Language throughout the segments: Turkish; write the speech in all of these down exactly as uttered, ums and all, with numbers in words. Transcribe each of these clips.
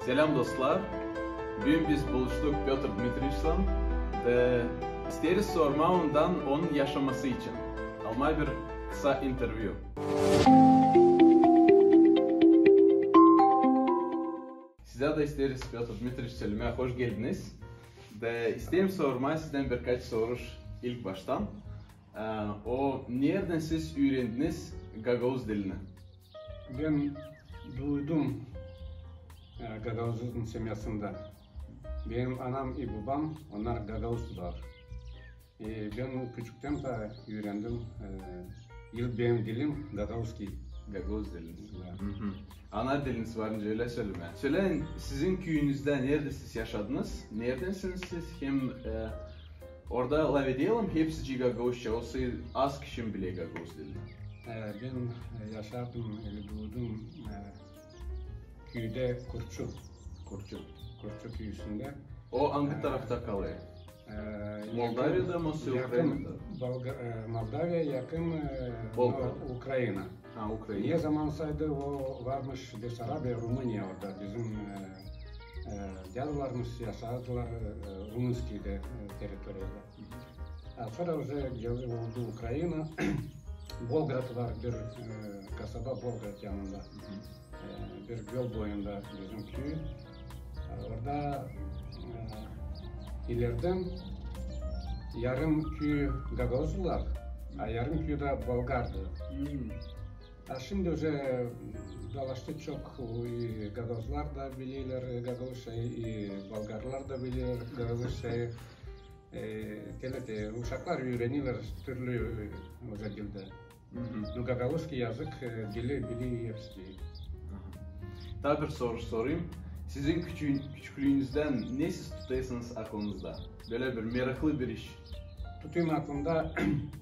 Selam dostlar. Bugün biz buluştuk Piotr Dmitriev'le ve isteriz sorma ondan onun yaşaması için. Almay bir kısa interview. Size de isteriz Piotr Dmitriev'e söylemeye hoş geldiniz. Ve isteyim sormaya sizden birkaç soru ilk baştan. O nereden siz öğrendiniz Gagavuz dilini? Ben duydum Gagavuz'un semyasında. Benim anam ve babam, onlar Gagavuzlular. E, ben küçükten de öğrendim. E, ilk benim dilim Gagavuzki. Gagavuz diliniz. Hı hı. Ana diliniz varınca öyle söyleme. Söyleyin, sizin köyünüzde nerede siz yaşadınız? Neredensiniz siz? Hem e, orada Lavedelim hepsi Gagavuzca olsa az kişinin bile Gagavuz dilini. E, ben yaşadım, doğdum e, köyde Kurçu. Kurçu. Kurçu köyüsünde. O hangi tarafta kalıyor? E, Moldava'da mı, Ukrayna'da? Moldavya yakın e, Ukrayna. Ha, Ukrayna. Ne zaman saydı o varmış Besarabya, Rumınya orada bizim e, e, dyadılarımız yaşadılar e, Rumunski'de e, teritoriyada. A sonra уже geldi oldu Ukrayna. Volgrad var bir e, kasaba Volgrad yanında. E, bir göl boyunda bizim köy. E, orada e, ileriden yarım köy Gagavuzlular, a yarım köy de Bolgardı. Hmm. A şimdi уже dolaştı çok, и Gagavuzlar da biliyorlar Gagavuzca, и Bolgarlar da biliyor Gagavuzca. Kelete uşaklar öğreniyorlar türlü o dilde. No Gagavuzki yazık dili biliyor hepsi. Daha bir soru sorayım. Sizin küçüğün, küçüklüğünüzden ne siz tutuyorsunuz aklınızda? Böyle bir meraklı bir iş. Tutayım aklımda.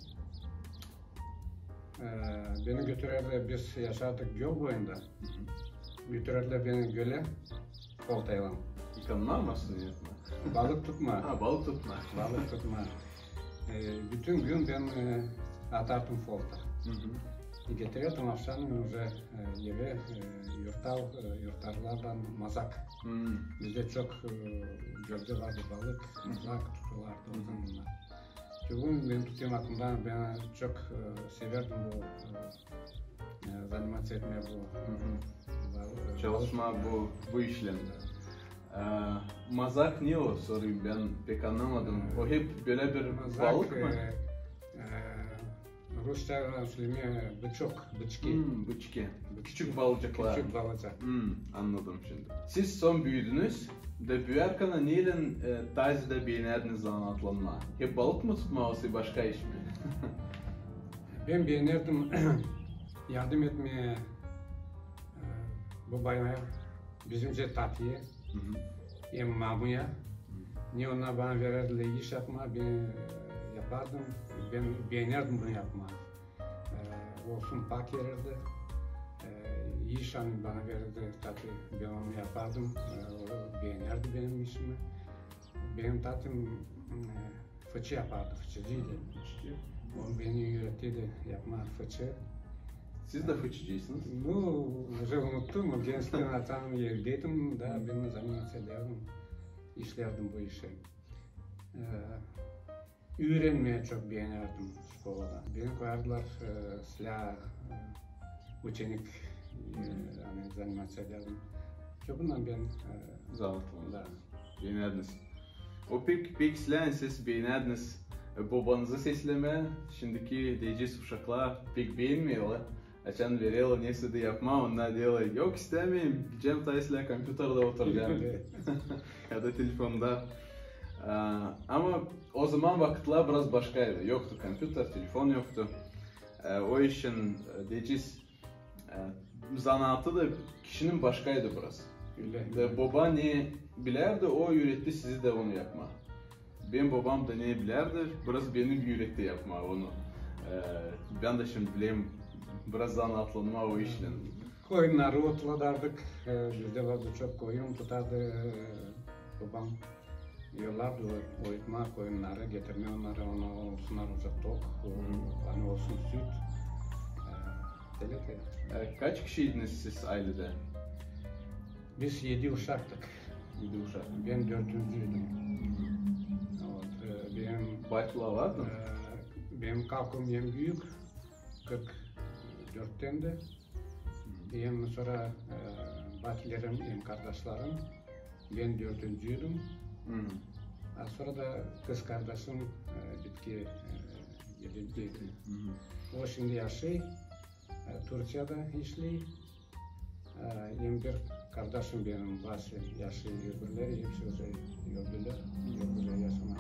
Beni götürerler, biz yaşadık göl boyunda. Götürerler beni göle, koltayla. Yıkanma mı aslında? Balık tutma. Ha, balık tutma. Balık tutma. E, bütün gün ben e, atardım folta. Getiriyordum akşam уже e, eve e, yurtal, e, yurtarlardan mazak. Hmm. Bizde çok e, gölde vardı balık, mazak tutulardı o zamanlar. Bugün ben tutayım aklımdan, ben çok e, severdim bu e, zanimatsiya etmeye bu. E, Çalışma bu, bu işlemde. Ee, mazak ne o sorayım, ben pek anlamadım. O hep böyle bir mazak, balık mı? E, e, Rusça söyleme bıçak, bıçki. Hmm, bıçki. Küçük balıcıklar. Küçük balıcık. Hmm, anladım şimdi. Siz son büyüdünüz de büyürken neyle e, Tayzi'de beğenerdiniz anlatılanma? Hep balık mı tutma olsa başka iş mi? Ben beğenirdim yardım etmeye e, babaya, bizimce tatlıya, hem mamuya. Ne onlar bana verirdiler iş yapma, ben e, yapardım, ben beğenirdim bunu yapma. E, olsun pak verirdi, e, iş hani bana verirdi tatlı, ben onu yapardım, e, o beğenirdi benim işimi. Benim tatlım e, fıçı yapardı, fıçıcıydı. O beni öğrettiydi yapma fıçı. Siz de fıçıcıysınız. Ну, уже unuttum, gençliğin atam yerdeydim da ben zanimatsiya ederdim, işlerdim bu işi. Ee, öğrenmeye çok beğenirdim şkolada. Beni koyardılar e, silah, e, uçenik, e, hani zanimatsiya ederdim. Çoğundan ben e, Zavallı. Da. Beğenerdiniz. O pek pek silah siz beğenerdiniz. Babanızı sesleme, şimdiki diyeceğiz uşaklar pek beğenmiyorlar. Açan veriyorlar, neyse de yapma, onlar diyorlar, yok istemeyeyim, gideceğim Taysi'yle kompüterde oturacağım. Ya da telefonda. Ee, ama o zaman vakitler biraz başkaydı. Yoktu kompüter, telefon yoktu. Ee, o işin diyeceğiz, e, zanaatı da kişinin başkaydı biraz. Ve baba ne bilirdi, o öğretti sizi de onu yapma. Benim babam da ne bilirdi, biraz beni öğretti yapma onu. Ee, ben de şimdi bileyim, biraz zanaatlanma o işle. Koyunları otladardık, bizde vardı çok koyun tutardı babam. Yollardı oyutma koyunları, getirme onları, onu olsunlar uzak tok, hani olsun süt. Ee, Kaç kişiydiniz siz ailede? Biz yedi uşaktık. Yedi uşak. Ben dördüncüydüm. Evet, benim Baytula vardı mı? e, benim kalkım en büyük, kırk dörtten de. Hem sonra e, batilerim, hem kardeşlerim. Ben dördüncüydüm. Hı. Sonra da kız kardeşim e, bitki e, yedintiydi. O şimdi yaşıyor. E, Türkiye'de işliyor. E, hem bir kardeşim benim bazı yaşıyor, öbürleri hepsi özel öldüler. Öbürleri yaşamadı.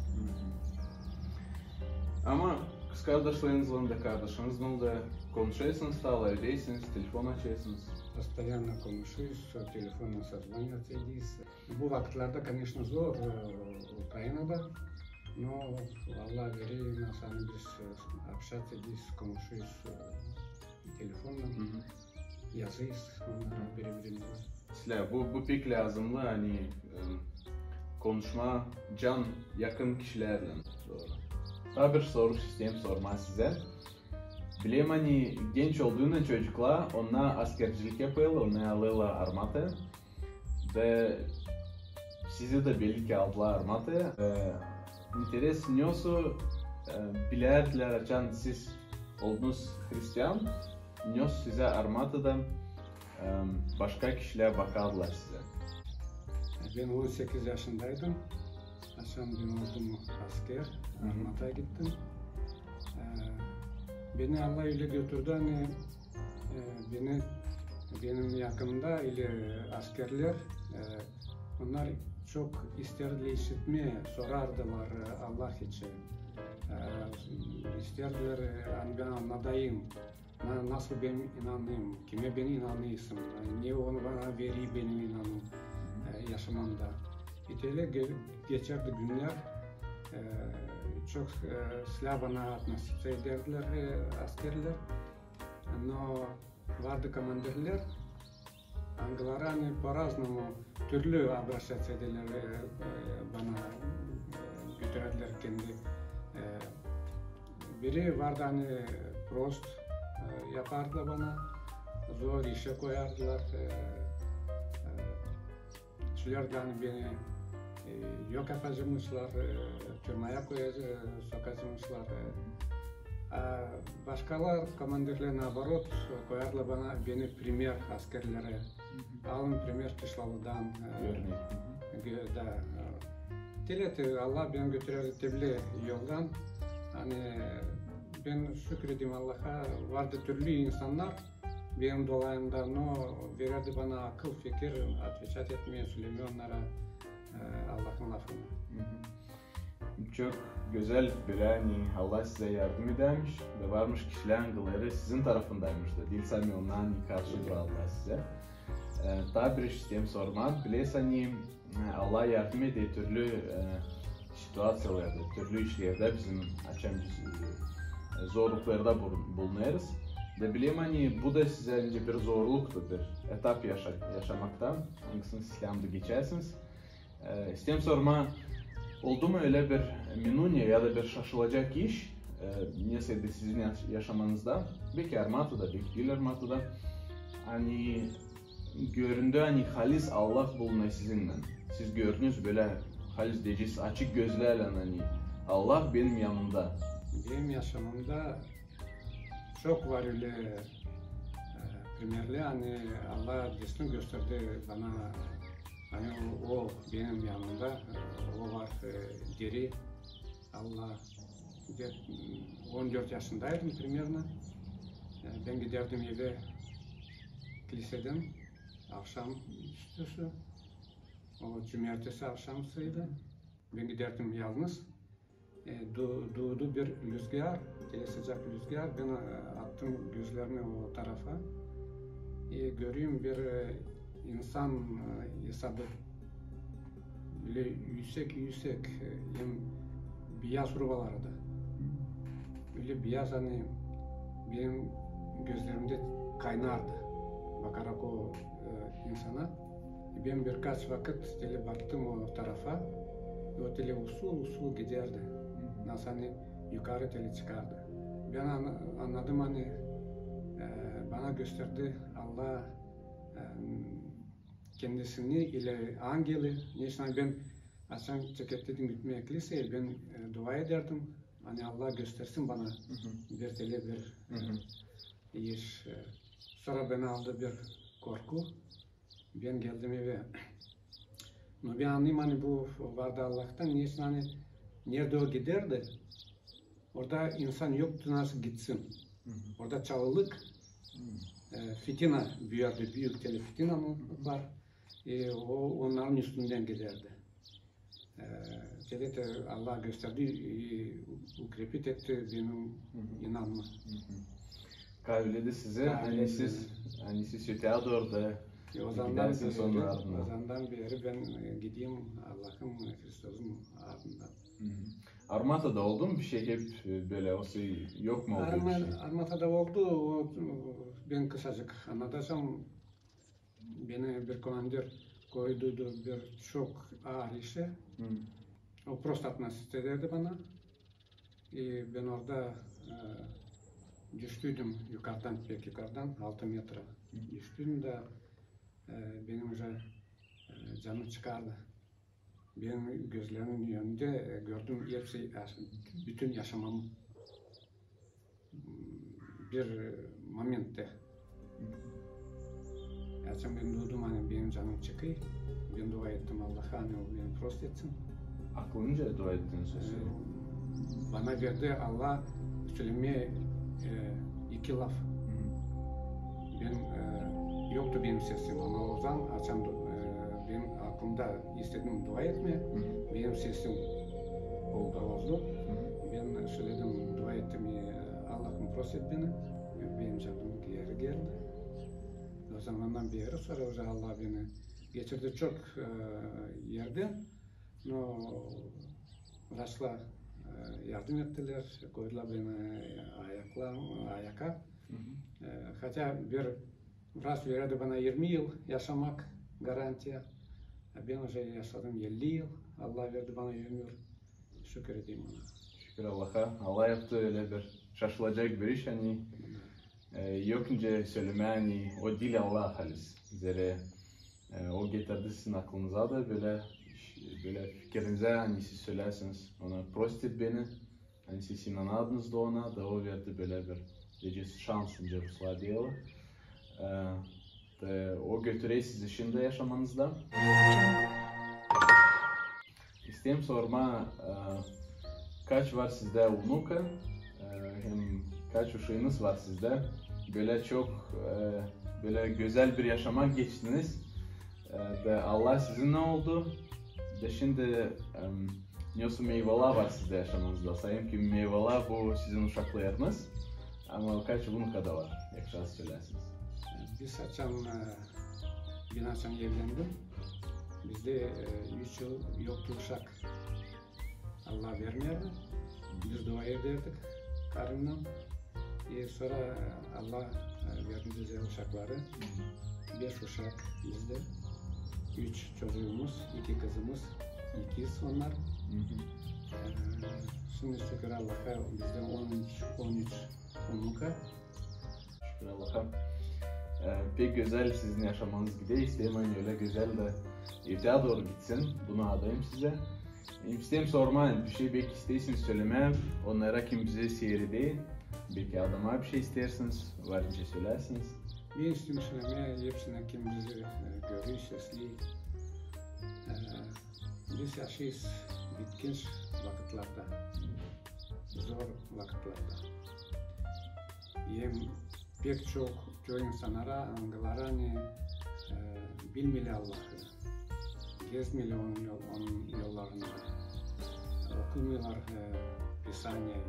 Ama kız kardeşlerinizle de kardeşinizle de konuşuyorsunuz, hala ödeysiniz, telefon açıyorsunuz. Постоянно konuşuyoruz, telefonla созваниваться ediyoruz. Bu vakitlerde, конечно, zor e, Ukrayna'da. Но Allah veriyor, nasıl biz общаться ediyoruz, konuşuyoruz e, telefonla, yazıyoruz onlara birbirimize. Sizler bu, bu pek lazımlı hani e, konuşma can yakın kişilerle. Doğru. Daha bir soru sistem sorma size. Bileyim hani genç olduğunda çocuklar ona askercilik yapıyorlar, ona alıyorlar armata ve sizi de belki aldılar armata. Ee, interes nyosu e, bilerdiler açan siz oldunuz Hristiyan, nyos size armatada e, başka kişiler bakardılar size. Ben on sekiz yaşındaydım. Hasan ben oldum asker, armataya gittim. Beni Allah öyle götürdü hani e, beni benim yakınımda ile askerler e, onlar çok isterdiler işitmeye sorardılar Allah için e, isterdiler hani ben anlatayım nasıl ben inanayım, kime ben inanıyorsun, yani niye onu bana veriyor benim inanım e, yaşamamda. İşte geçerdi günler. E, çok e, slavana atmosfer ederdiler e, askerler. Но vardı komanderler. Hangileri hani по-разному türlü обращаться ederler e, bana e, götürediler kendi. E, biri vardı hani prost e, yapardı bana. Zor işe koyardılar. E, e, Şular da hani beni e, yok yapacakmışlar, e, tırmaya koyacak, sokacakmışlar. E, başkalar, komandirler naоборот koyarlar bana, beni primer askerlere, alın primer kışlalıdan. E, da, Tilet Allah beni götürür tebliğ yoldan. Hani ben şükredeyim Allah'a, vardı türlü insanlar. Benim dolayımda no verirdi bana akıl fikir, atveçat etmeye söylemiyor onlara e, Allah'ın lafını. Çok güzel bir hani Allah size yardım edermiş ve varmış kişilerin gıları sizin tarafındaymış da değil sami ondan karşı durarlar size. Ee, daha bir sistem sormak, bileyse hani Allah yardım ediyor türlü e, situasyonlarda, türlü işlerde bizim açan e, zorluklarda bulunuyoruz. De bileyim hani bu da size önce bir zorluktu, bir etap yaşa yaşamaktan, hangisini İslam'da geçersiniz. Ee, sistem sorma, oldu mu öyle bir minunye ya da bir şaşılacak iş, e, neyse de sizin yaşamanızda, belki armatada, belki değil armatada, hani göründü hani halis Allah bulunuyor sizinle. Siz gördünüz böyle halis diyeceğiz açık gözlerle hani Allah benim yanımda. Benim yaşamımda çok var öyle e, primerli hani Allah resmi gösterdi bana hani o, o benim yanımda o var e, geri Allah on dört yaşındaydım primerine yani ben giderdim eve kiliseden akşam üstüsü o cumartesi akşamsıydı ben giderdim yalnız e, doğ, doğdu bir rüzgar sıcak rüzgar ben e, attım gözlerimi o tarafa e, görüyorum bir e, insan e, hesabı böyle yüksek yüksek e, beyaz rubalarda öyle beyaz hani benim gözlerimde kaynardı bakarak o e, insana ben birkaç vakit tele baktım o tarafa o tele usul usul giderdi nasıl hani yukarı tele çıkardı ben anladım hani e, bana gösterdi Allah e, kendisini ile angeli, neyse ben açan ceketledim gitmeye kiliseye ben e, dua ederdim. Hani Allah göstersin bana hı hı. bir tele bir hı hı. E, iş. E, sonra beni aldı bir korku. Ben geldim eve. No, ben anlayayım hani bu vardı Allah'tan. Neyse hani nerede o giderdi? Orada insan yoktu, nasıl gitsin? Hı hı. Orada çağılık, e, fitina büyürdü, büyük tele fitina var. E, o onların üstünden giderdi. E, evet, Allah gösterdi, e, ukrepit etti benim inanma. Öyle de size, hani siz, hani siz öteye doğru da gidersiniz onun ardından. O zamandan beri ben gideyim Allah'ın, Kristos'un ardından. Armata'da oldu mu bir şey hep böyle olsa yok mu oldu Arma, bir şey? Armata'da oldu, o, ben kısacık anlatırsam beni bir komandir koydu bir çok ağır işe. Hmm. O prostat nasip ederdi bana. E, ben orada e, düştüydüm yukarıdan, pek yukarıdan altı metre. Hmm. Düştüydüm de e, benim уже e, canım çıkardı. Benim gözlerimin yönünde e, gördüm hepsi, bütün yaşamam bir momentte. Açan ben duydum hani benim canım çıkıyor. Ben dua ettim Allah'a hani o beni prost etsin. Aklınca dua ettiniz o şey. Bana verdi Allah söylemeye e, iki laf. Hmm. Ben e, yoktu benim sesim ama o zaman açan e, benim aklımda istedim dua etmeye. Hmm. Benim sesim oldu oldu. Hmm. Ben söyledim dua ettim Allah'ım prost et beni. Benim canım geri geldi. O zamandan beri sonra Allah beni getirdi çok e, yerde. No, Vraçlar e, yardım ettiler, koydular beni ayakla, ayaka. Hı hı. E, hatta bir Vraç verdi bana yirmi yıl yaşamak garantiya. Ben уже yaşadım elli yıl. Allah verdi bana yirmi yıl. Şükür edeyim ona. Şükür Allah'a. Allah yaptı öyle bir şaşılacak bir iş hani. E, yokunca söyleme hani o dil Allah halis. Zere e, o getirdi sizin aklınıza da böyle böyle fikrinize hani siz söylersiniz ona prost et beni. Hani siz inanadınız da ona da o verdi böyle bir gece şansınca Ruslar diyelim. E, o götüreyi sizi şimdi yaşamanızda. İsteyim sorma e, kaç var sizde unuka? E, hem kaç uşağınız var sizde? Böyle çok e, böyle güzel bir yaşama geçtiniz. E, ve Allah sizin ne oldu? De şimdi um, nasıl meyveler var sizde yaşamanızda? Sayayım ki meyveler bu sizin uşaklarınız. Ama kaç bunun kadar var? Yakışan söylersiniz. Biz açan, ben açan evlendim. Bizde üç yıl yoktu uşak. Allah vermiyordu. Biz dua ederdik karımla. E sonra Allah verdi bize uşakları. Beş uşak bizde. Üç çocuğumuz, iki kızımız, ikiz onlar. Hı hı. Ee, şimdi şükür Allah'a bizde on üç, on üç onuka. Şükür Allah'a. Ee, pek güzel sizin yaşamanız gidiyor. İsteyim öyle güzel de evde doğru gitsin. Bunu adayım size. İsteyim sorma, bir şey belki isteysiniz söyleme. Onlara kim bize seyri değil. Belki adama bir şey istersiniz, varınca söylersiniz. Ben istedim söylemeye, hepsine kim bizi görüyor, sesli. Biz yaşayız bitkin vakitlarda, zor vakitlarda. Hem pek çok çok insanlara, angalara hani bilmeli Allah'ı. Gezmeli onun, yol, onun yollarında. Okumuyorlar Pisanya'yı.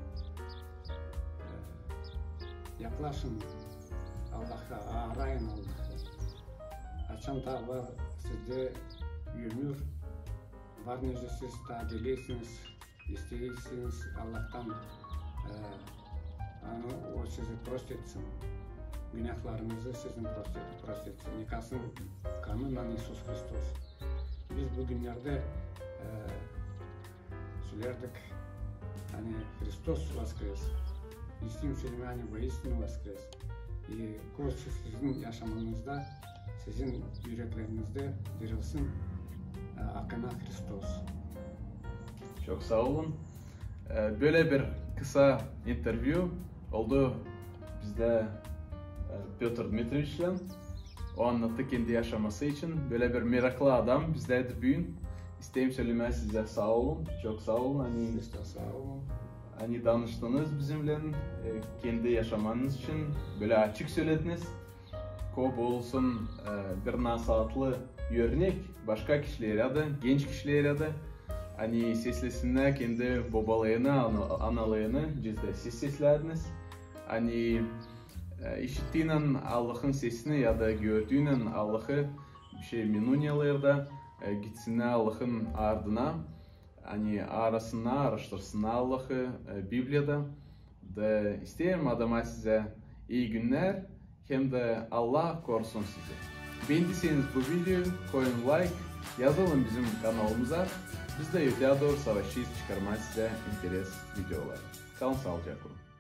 Yaklaşın Allah'a, arayın Allah'ı. Açan da var sizde yürümüyor. Var nece siz daha diliysiniz, isteyirsiniz Allah'tan e, yani o sizi prost etsin. Günahlarınızı sizin prost, prost etsin. Yıkasın kanıyla İsus Hristos. Biz bugünlerde e, söylerdik hani Hristos vaskres. İsteyim söyleme hani bu istini vaskres. E, o sizin yaşamanızda sizin yüreklerinizde dirilsin Akına Hristos. Çok sağ olun. Böyle bir kısa interview oldu bizde Piotr Dmitrievич'le. O anlattı kendi yaşaması için. Böyle bir meraklı adam bizlerdi bugün. İsteyim söylemeye size sağ olun. Çok sağ olun. Hani, Siz de sağ olun. Hani danıştınız bizimle. Kendi yaşamanız için böyle açık söylediniz. Ko olsun bir nasihatlı örnek başka kişilere de, genç kişilere de. Hani seslesinler kendi babalarını, analarını sizde siz seslediniz. Hani işittiğinin Allah'ın sesini ya da gördüğünün Allah'ı bir şey minunyalarda gitsinler Allah'ın ardına. Hani arasınlar, araştırsınlar Allah'ı Biblia'da. Da isterim adama size iyi günler. Hem de Allah korusun sizi. Beğendiyseniz bu videoyu koyun like, yazalım bizim kanalımıza. Biz de daha doğru savaşçıyız çıkarmaya size interes videolar. Kalın sağlıcakla.